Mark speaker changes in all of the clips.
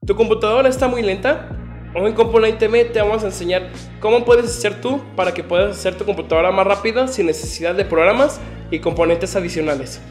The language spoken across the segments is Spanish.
Speaker 1: ¿Tu computadora está muy lenta? Hoy en Component TV te vamos a enseñar cómo puedes hacer tú para que puedas hacer tu computadora más rápida sin necesidad de programas y componentes adicionales.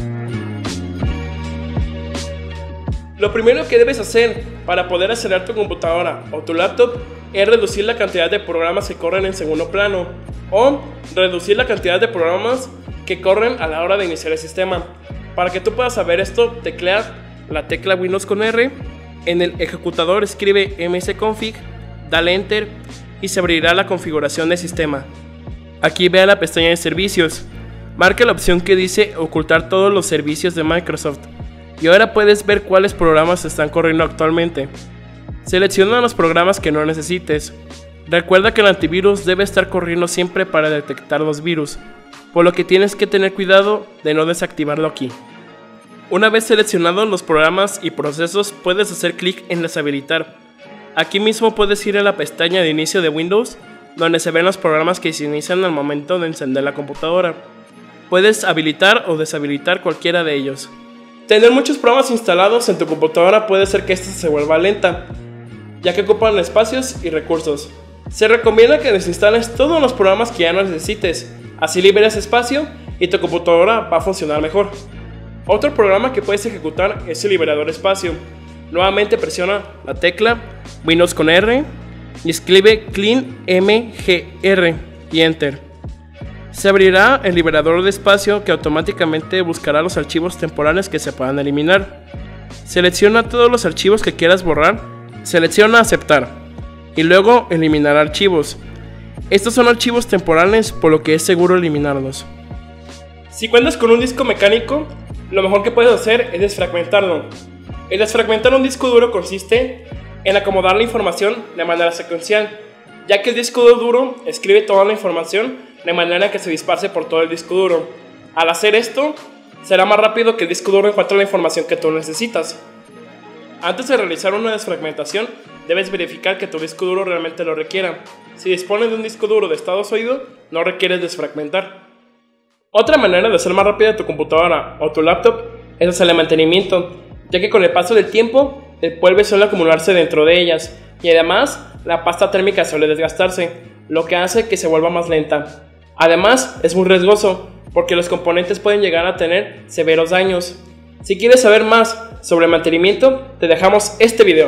Speaker 1: Lo primero que debes hacer para poder acelerar tu computadora o tu laptop es reducir la cantidad de programas que corren en segundo plano o reducir la cantidad de programas que corren a la hora de iniciar el sistema. Para que tú puedas saber esto, teclea la tecla Windows con R. En el ejecutador escribe msconfig, dale enter y se abrirá la configuración del sistema. Aquí vea la pestaña de servicios, marca la opción que dice ocultar todos los servicios de Microsoft y ahora puedes ver cuáles programas están corriendo actualmente. Selecciona los programas que no necesites. Recuerda que el antivirus debe estar corriendo siempre para detectar los virus, por lo que tienes que tener cuidado de no desactivarlo aquí. Una vez seleccionados los programas y procesos, puedes hacer clic en deshabilitar. Aquí mismo puedes ir a la pestaña de inicio de Windows, donde se ven los programas que se inician al momento de encender la computadora. Puedes habilitar o deshabilitar cualquiera de ellos. Tener muchos programas instalados en tu computadora puede hacer que ésta se vuelva lenta, ya que ocupan espacios y recursos. Se recomienda que desinstales todos los programas que ya no necesites, así liberas espacio y tu computadora va a funcionar mejor. Otro programa que puedes ejecutar es el liberador de espacio. Nuevamente presiona la tecla Windows con R y escribe clean mgr y enter. Se abrirá el liberador de espacio que automáticamente buscará los archivos temporales que se puedan eliminar. Selecciona todos los archivos que quieras borrar, selecciona aceptar y luego eliminar archivos. Estos son archivos temporales, por lo que es seguro eliminarlos. Si cuentas con un disco mecánico, lo mejor que puedes hacer es desfragmentarlo. El desfragmentar un disco duro consiste en acomodar la información de manera secuencial, ya que el disco duro escribe toda la información de manera que se disperse por todo el disco duro. Al hacer esto, será más rápido que el disco duro encuentre la información que tú necesitas. Antes de realizar una desfragmentación, debes verificar que tu disco duro realmente lo requiera. Si dispones de un disco duro de estado sólido, no requieres desfragmentar. Otra manera de hacer más rápida tu computadora o tu laptop es hacerle mantenimiento, ya que con el paso del tiempo el polvo suele acumularse dentro de ellas y además la pasta térmica suele desgastarse, lo que hace que se vuelva más lenta. Además es muy riesgoso porque los componentes pueden llegar a tener severos daños. Si quieres saber más sobre mantenimiento, te dejamos este video.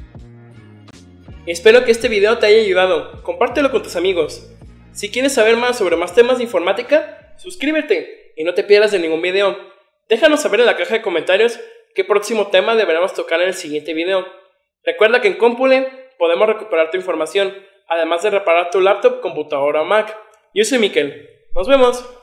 Speaker 1: Espero que este video te haya ayudado, compártelo con tus amigos. Si quieres saber más sobre más temas de informática, suscríbete y no te pierdas de ningún video. Déjanos saber en la caja de comentarios qué próximo tema deberemos tocar en el siguiente video. Recuerda que en Compule podemos recuperar tu información, además de reparar tu laptop, computadora o Mac. Yo soy Miquel. Nos vemos.